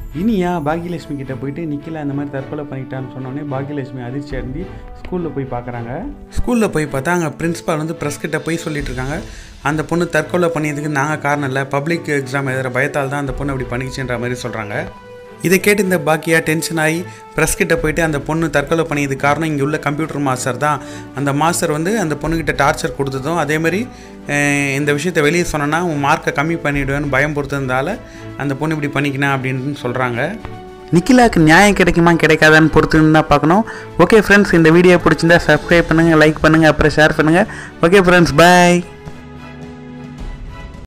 இனியா பாக்யலட்சுமி கிட்ட போயிட்டு நிக்கிலா இந்த மாதிரி தற்கொலை பண்ணிட்டான்னு சொன்னோடனே பாக்யலட்சுமி அதிர்ச்சி அடைந்து ஸ்கூலில் போய் பார்க்குறாங்க. ஸ்கூலில் போய் பார்த்தா அங்கே பிரின்ஸிபால் வந்து ப்ரெஸ் கிட்ட போய் சொல்லிட்டு இருக்காங்க, அந்த பொண்ணு தற்கொலை பண்ணியதுக்கு நாங்கள் காரணம் இல்லை, பப்ளிக் எக்ஸாம் எழுதுகிற பயத்தால் தான் அந்த பொண்ணு அப்படி பண்ணிச்சுன்ற மாதிரி சொல்கிறாங்க. இதை கேட்டு இந்த பாக்கியா டென்ஷன் ஆகி ப்ரெஸ் கிட்ட போயிட்டு அந்த பொண்ணு தற்கொலை பண்ணியது காரணம் இங்கே உள்ள கம்ப்யூட்டர் மாஸ்டர் தான், அந்த மாஸ்டர் வந்து அந்த பொண்ணுக்கிட்ட டார்ச்சர் கொடுத்ததும் அதேமாதிரி இந்த விஷயத்தை வெளியே சொன்னோன்னா உன் மார்க்கை கம்மி பண்ணிவிடுவேன்னு பயம் பொறுத்ததுனால அந்த பொண்ணு இப்படி பண்ணிக்கினா அப்படின்னு சொல்கிறாங்க. நிக்கிலாவுக்கு நியாயம் கிடைக்குமா கிடைக்காதான்னு பொறுத்துன்னு தான் பார்க்கணும். ஓகே ஃப்ரெண்ட்ஸ், இந்த வீடியோ பிடிச்சிருந்தா சப்ஸ்கிரைப் பண்ணுங்கள், லைக் பண்ணுங்கள், அப்புறம் ஷேர் பண்ணுங்கள். ஓகே ஃப்ரெண்ட்ஸ், பாய்.